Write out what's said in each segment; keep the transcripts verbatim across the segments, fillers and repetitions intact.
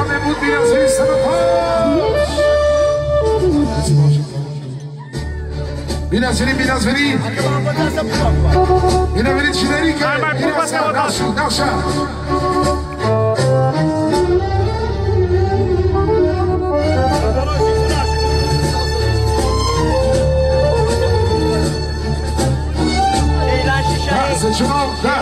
Doamne mult, bine ați venit, sănătoși! Bine ați venit, bine ați venit! Bine a venit și Nerica! Bine ați venit, nașul, nașa! Da, să ceva, da!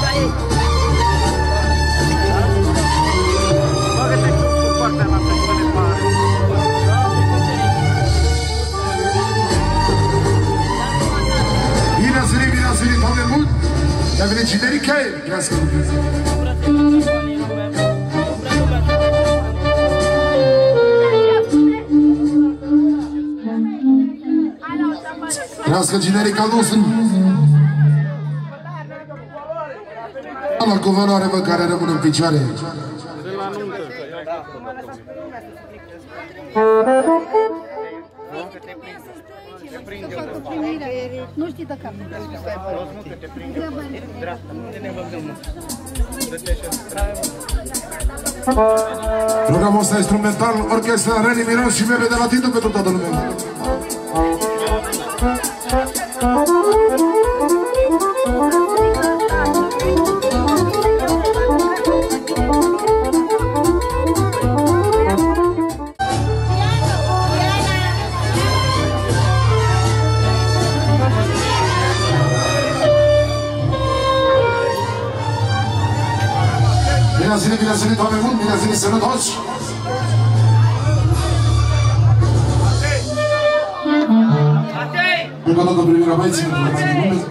Bine ați venit, bine ați venit, Doamne mult! Bine a venit și Nerica! Crească Dumnezeu! Crească generica nostru! La cu valoare, mă, care rămân în picioare. Nu știi de cap. Programul ăsta instrumental, orchestra Reni Miros și Mebe de la Titu pentru toată lumea. Bine ați venit, bine ați venit, oameni buni, bine ați venit, sănătoși! Încă o dată privirea băieții, mulțumesc!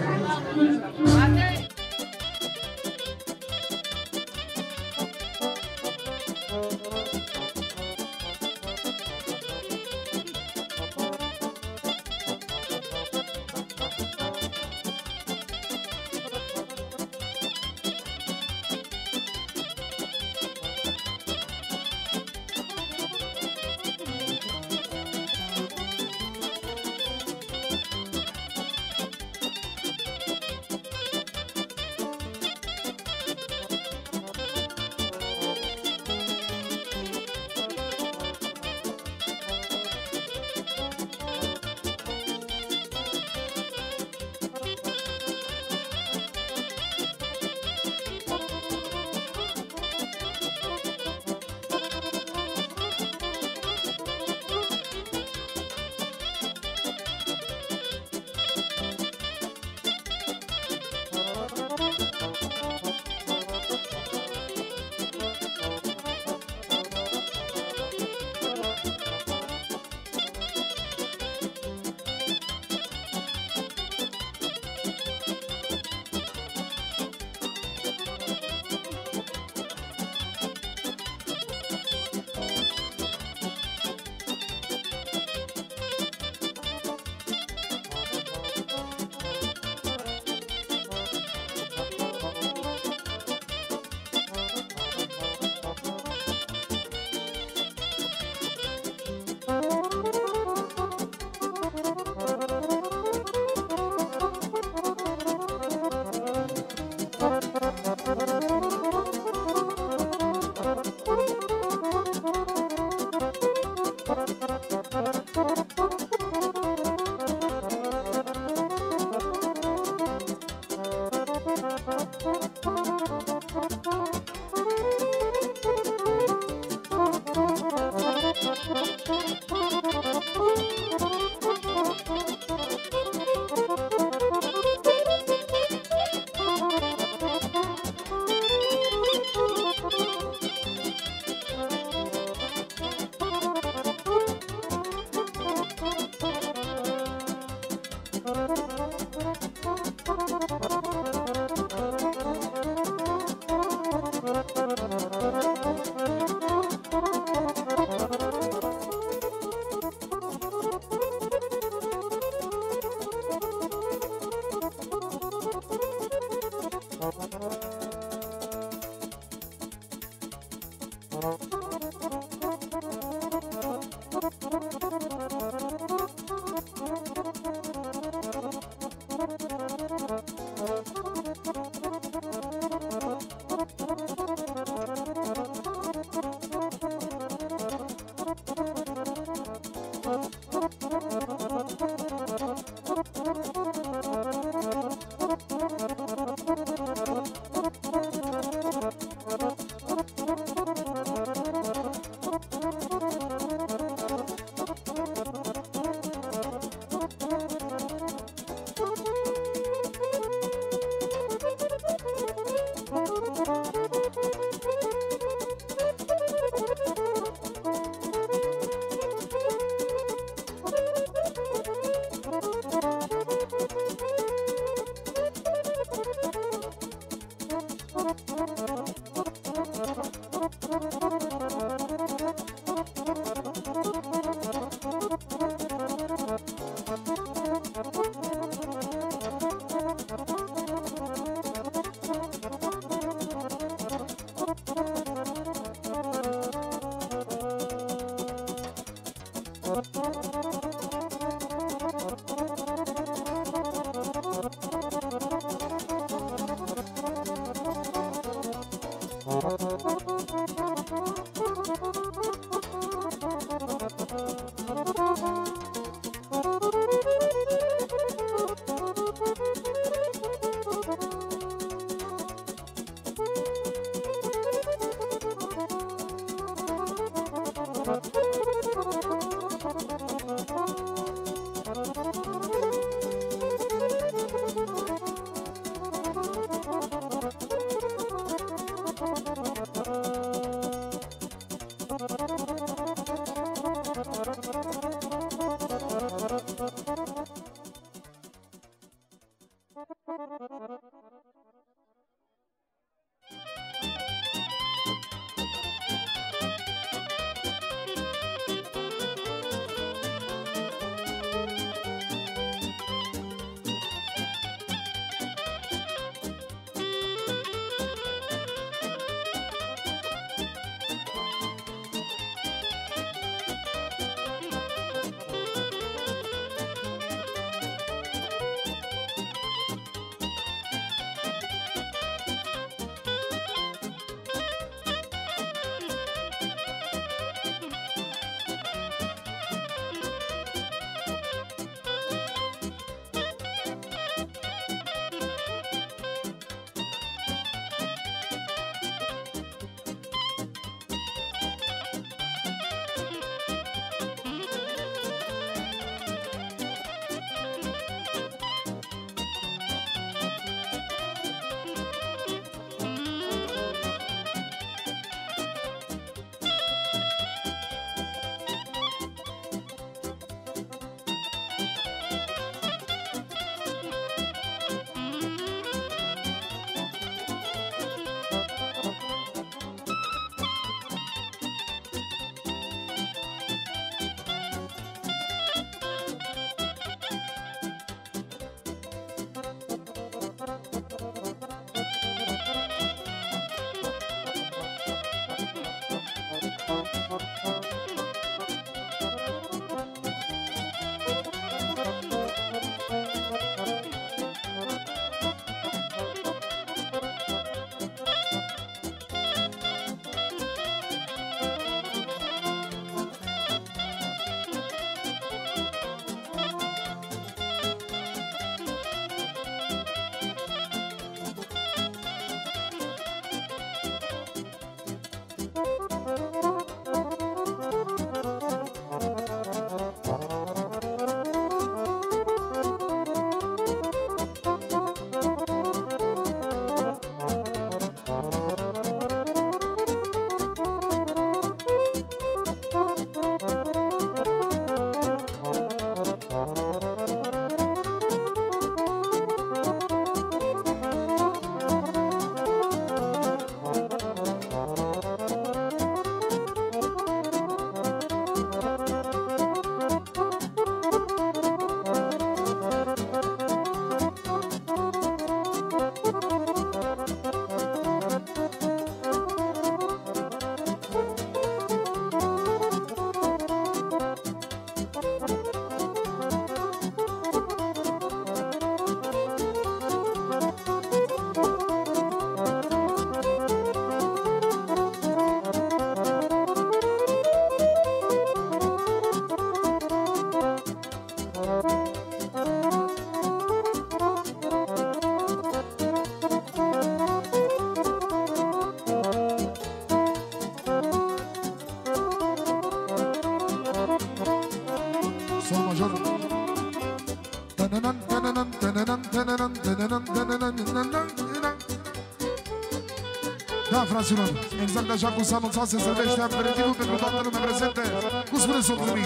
Da, fraților, exact așa cum s-a anunțat, se servește aperitivul pentru toată lumea prezentă. Cum spune s-o primit?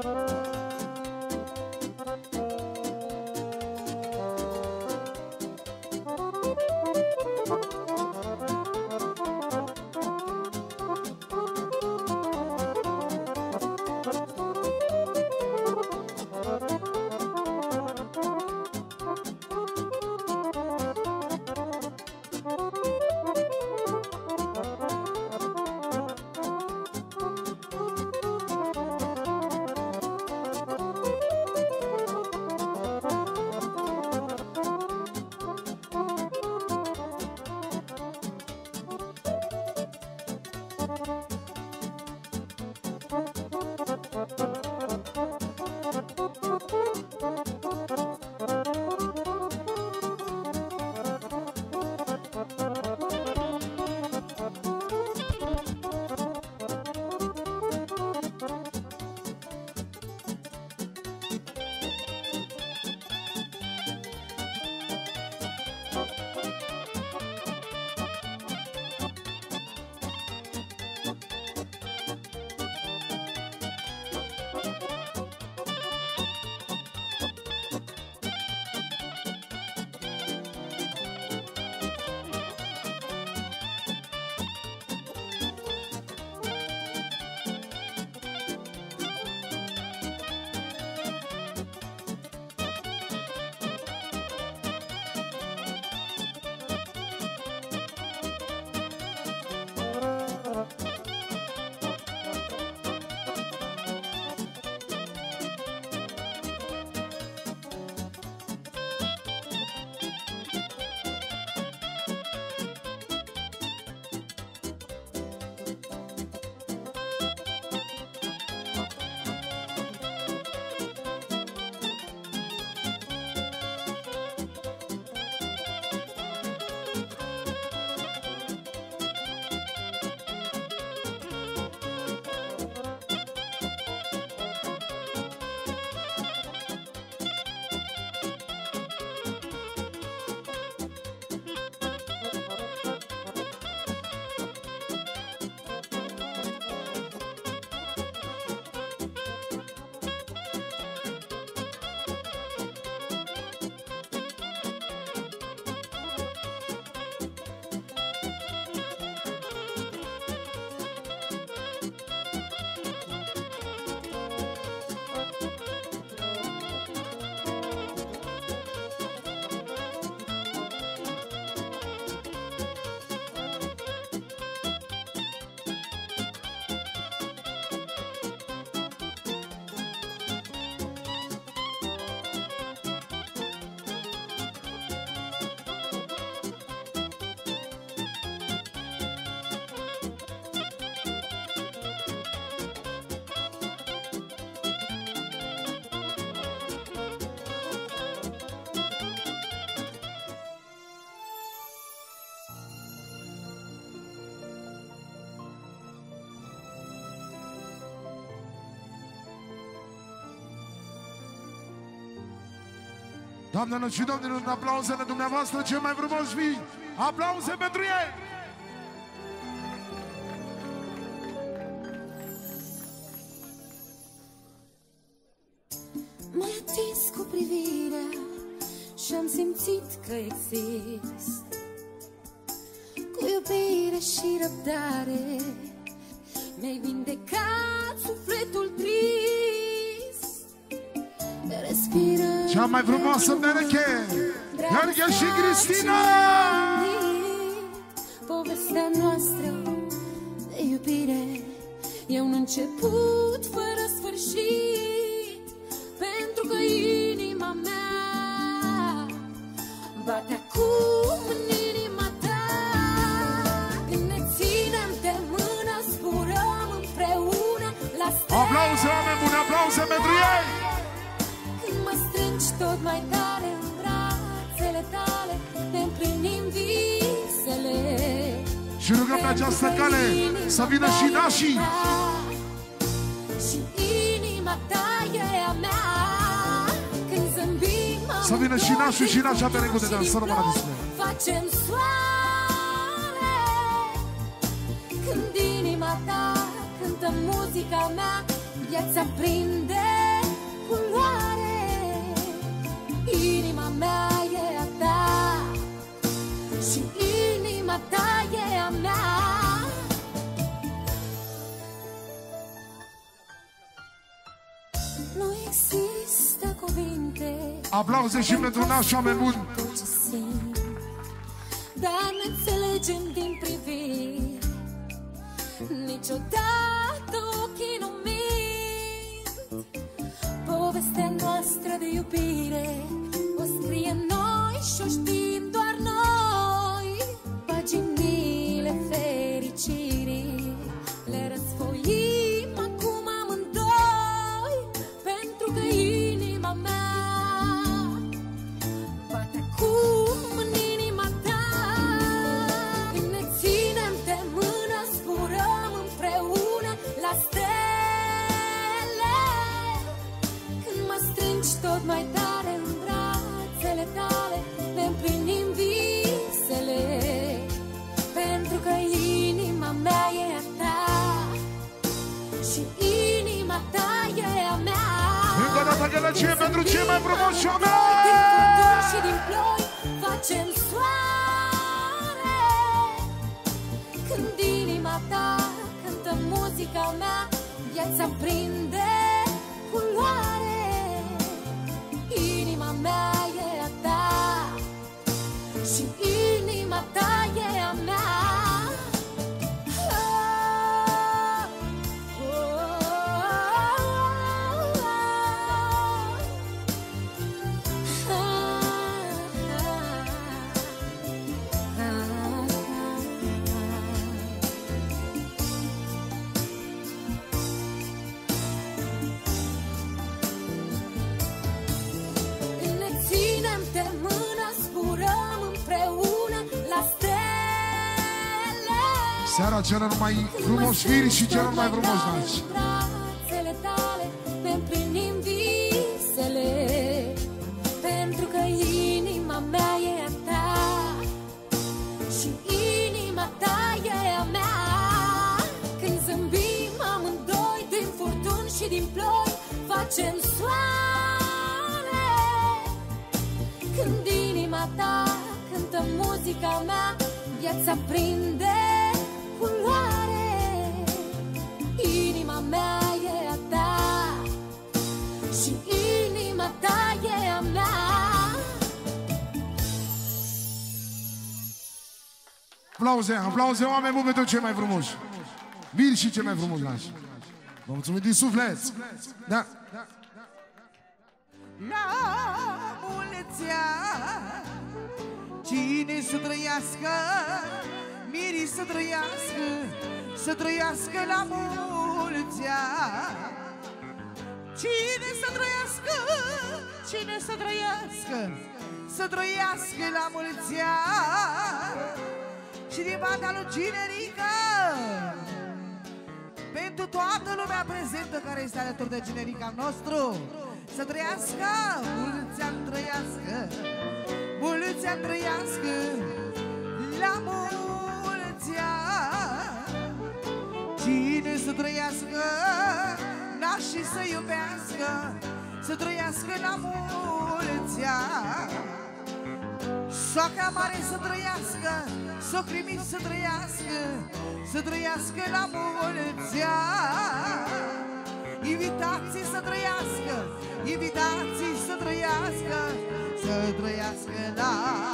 Doamnelor și domnilor, în aplauzele dumneavoastră, cei mai frumoși fii, aplauze pentru ei! M-ai atins cu privirea și-am simțit că exist. Cu iubire și răbdare mi-ai vindecat sufletul trist. Respiră cea mai frumoasă pereche, Gheorghe și Cristina! Povestea noastră de iubire e un început fără sfârșit, pentru că inima mea bate acum în inima ta. Când ne ținem de mână, zburăm împreună la stele. Aplauze, oameni buni, aplauze pentru ei! Când mă strângi tot mai tare în brațele tale, ne împlinim visele. Și rugăm pe această cale să vină și nașii. Și inima ta e a mea. Când zâmbim, să vină și nașii și nașa pe regul de dans, să rămână display. facem soare. Când inima ta cântă muzica mea, viața prinde există cuvinte. Aplauze și pentru naș, oameni buni. Dar ne înțelegem din priviri. Niciodată ochii nu mint. Povestea noastră de iubire o scriem noi și-o știm doar noi. Paginile fericirii le răsfoim acum amândoi. Pentru că inima mea bate acum în inima ta. Când ne ținem de mână, zburăm împreună la stele. Când mă strângi tot mai tare în brațele tale, ne împlinim visele. Pentru că inima mea e a ta și inima ta e a mea. Încă o dată gălăcie pentru cei mai frumoși oameni. Din furtuni și din ploi facem soare. Când inima ta cântă muzica mea, viața prinde culoare. Inima mea e a ta și inima ta e a mea. Seara celor mai frumoși firi și celor mai frumoși nași. Brațele tale ne împlinim visele. Pentru că inima mea e a ta și inima ta e a mea. Când zâmbim amândoi din furtuni și din ploi, facem soare. Când inima ta cântă muzica mea, viața prinde culoare. Inima mea e a ta și inima ta e a mea. Aplauze, aplauze, oameni buni pentru cei mai frumoși. Viri și cei mai frumoși nași. Vă mulțumim din suflet. Da. La mulți ani, cine să trăiască, Miri să trăiască, să trăiască la mulți ani. Cine să trăiască, cine să trăiască, să trăiască la mulți ani. Și din banda lui Ginerica, pentru toată lumea prezentă care este alături de Ginerica nostru, să trăiască, mulți ani trăiască, mulți ani trăiască, la mulți ani. Cine să trăiască, nașii să iubească, să trăiască la mulți ani. Soacra mare să trăiască, socrii mici să trăiască, să trăiască la mulți ani. Invitații să trăiască, invitații să trăiască, să trăiască la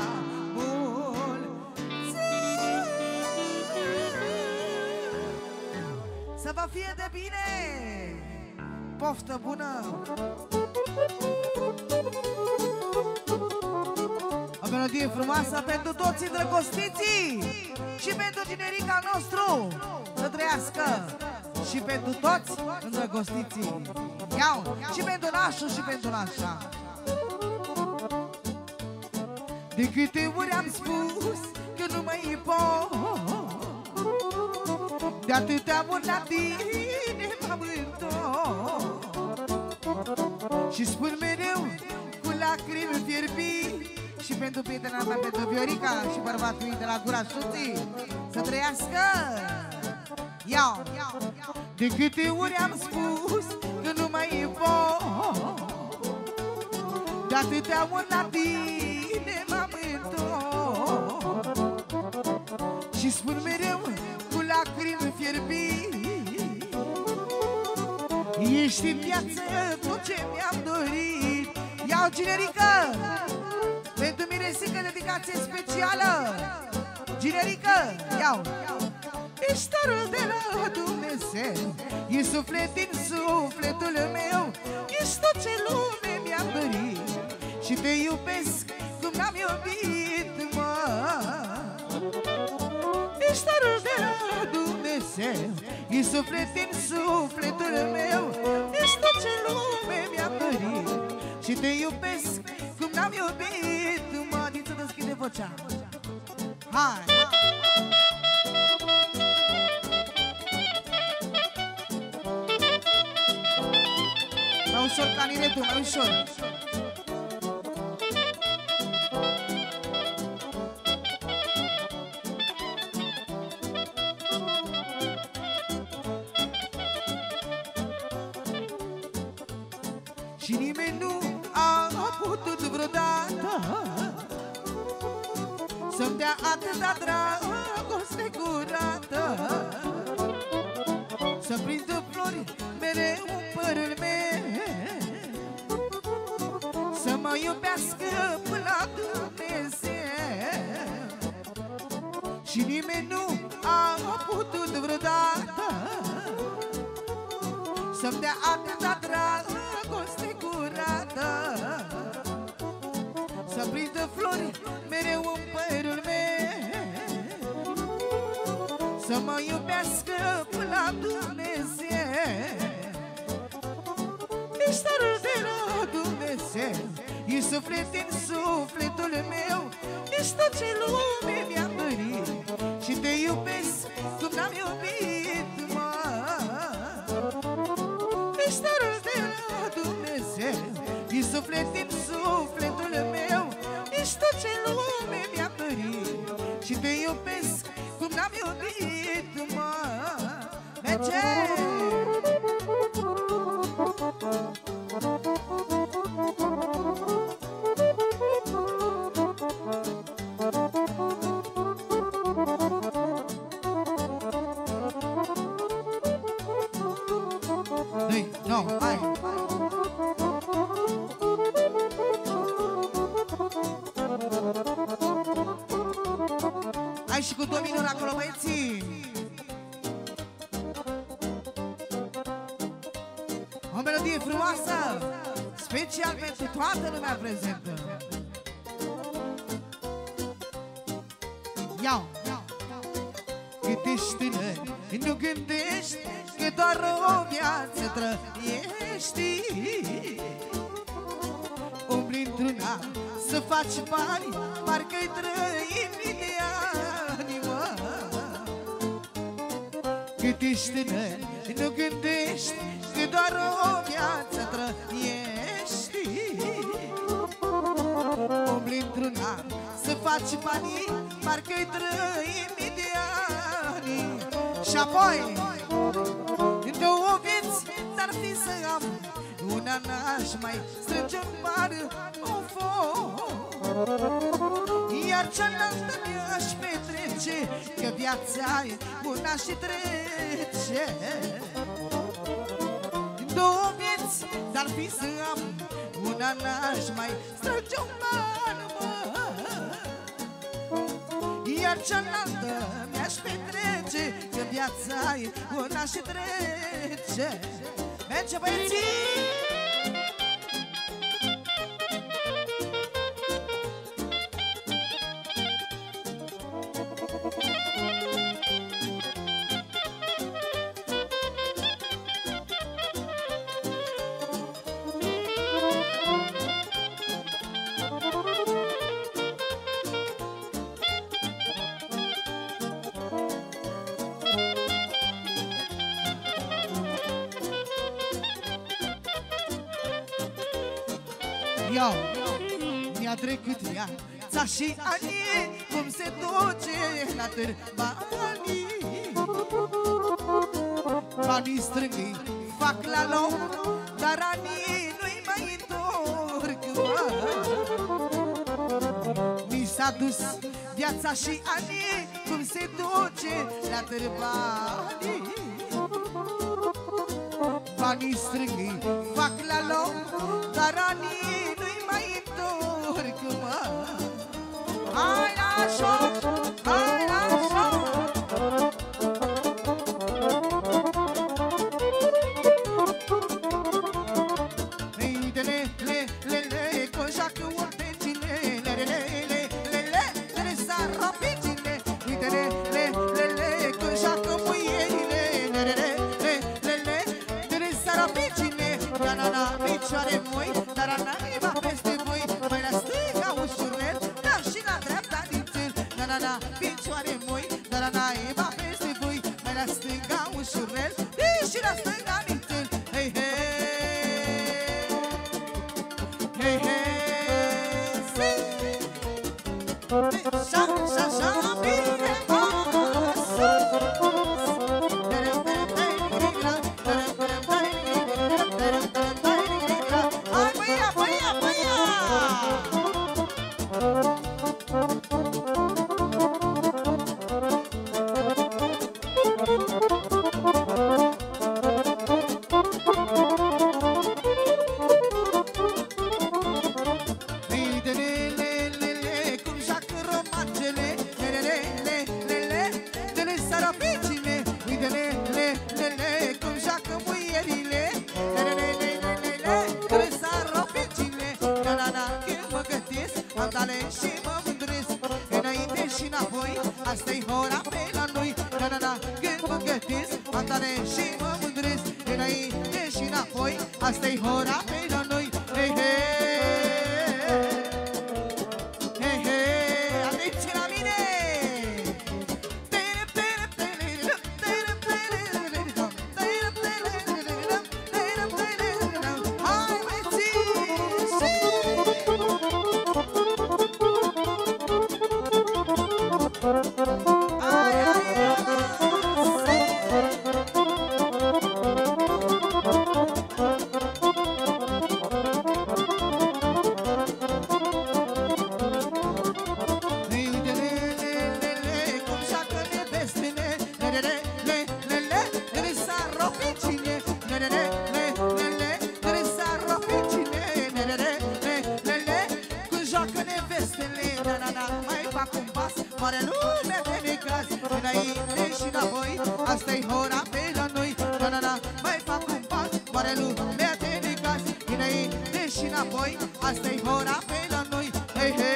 mulți ani. Să vă fie de bine! Poftă bună! O melodie frumoasă pentru toți îndrăgostiții și pentru Ginerica nostru, să trăiască! Și pentru toți îndrăgostiții. Iau! Și pentru nașul și pentru nașa. De câte ori am spus că nu mai pot, de atâtea ori la tine m-am întors. Și spun mereu cu lacrimi fierbi, și pentru prietena mea, pentru Viorica și bărbatul ei de la Gura Șuții, să trăiască! Iau! De câte ori am spus că nu mai pot, de atâtea ori la tine m-am întors. Și spun mereu cu lacrimi fierbi, Ești în viață tot ce mi-am dorit. Iau generică pentru Miresică, dedicație specială. Generică, iau. Ești darul de la Dumnezeu, e suflet din sufletul meu. Ești tot ce lume mi-am dorit și te iubesc cum n-am iubit, mă. Ești darul de la Dumnezeu, e suflet din sufletul meu. Ești tot ce lume mi-am dorit și te iubesc cum n-am iubit, mă. Din să deschide vocea. Hai! Mai ușor, caninetul, mai ușor. Și nimeni nu a putut vreodată să-mi dea atâta dragoste curată, să prindă flori mereu în părul meu, să mă iubească până la Dumnezeu. Și nimeni nu a putut vreodată să-mi dea atâta dragoste curată, să prindă flori mereu în părul meu, să mă iubească până la Dumnezeu. Ești darul de la Dumnezeu, e suflet din sufletul meu. Ești tot ce lume mi-am dorit și te iubesc cum n-am iubit, mă. Ești darul de la Dumnezeu, e suflet din sufletul meu. Ești tot ce lume mi-am dorit și te iubesc cum n-am iubit, mă. Merge! Doi, no, hai! Hai și cu dominul acolo, băieții! O melodie frumoasă, special pentru toată lumea prezentă. Iau! Cât ești tânăr, nu gândești că doar o viață trăiești. Umbli într-una să faci bani, parcă-i trăi mii de ani, mă. Cât ești tânăr, nu gândești că doar o viață trăiești. Umbli într-una să faci bani, parcă-i trăi mii de ani. Și apoi în două vieți dar fi să am, una n-aș mai strânge în bar o foc, iar cealaltă mi-aș petrece, că viața-i una și trece. În două vieți dar fi să am, una n-aș mai strânge un bar, mă, iar cealaltă mi-aș petrece, că viața-i una și trece. Merge, băieții! Iau, mi-a trecut viața și anii, cum se duce la târbanii. Banii strângâi fac la loc, dar anii nu-i mai întorc, mă. Mi s-a dus viața și anii, cum se duce la târbanii. banii strânghi fac la loc, dar anii nu-i mai întorc, mă. Hai la șoc, hai la șoc. Picioare moi, dar anaiba peste voi. Mai la stânga ușurel, dar și la dreapta din țel. Na, na, na, picioare moi, dar anaiba peste voi. Mai la stânga ușurel, și la stânga din țel. Hei, hei, hei, hei, zi. Așa, așa, așa, bine, pasă. Asta-i hora pe la noi, na, na, na, când mă gătesc, andare și mă mândresc. Înainte și înapoi, asta-i hora pe la noi. Hei, hei, hei, hei, atenție la mine! Hai, băieții! Ai, ai, mare lume de necaz, înainte și înapoi, asta-i hora pe la noi. Na, na, na, mai fac un pas, mare lume de necaz, înainte și înapoi, asta-i hora pe la noi. Hei, hei,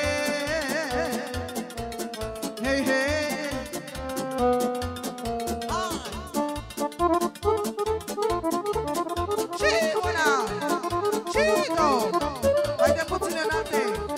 hei, hei. Și una, și două, mai de puține înalte.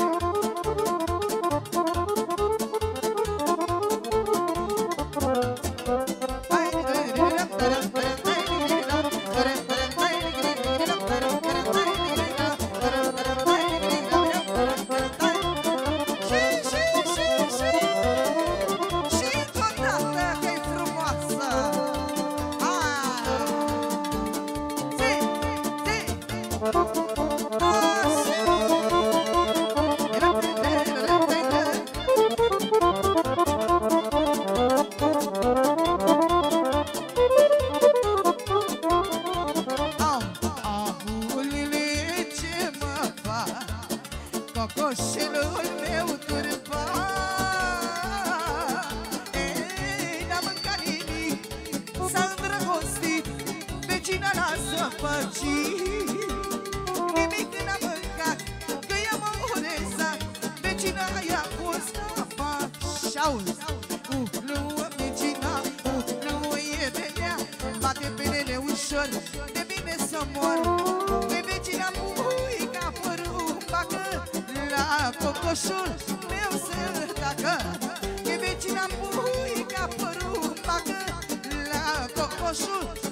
Cocoșelul meu turbat, ei, n-a mâncat nimic, s-a îndrăgostit, vecina lasă păcit. Nimic n-a mâncat, că i-am orezat, vecina i-a pus apa și-auzi. Uh, nu vecina, uh, nu e venea, bate penele ușor, de bine să mor. Că vecina puica părul bagă la cocoșul meu să tacă. Că vecina puica părul bagă la cocoșul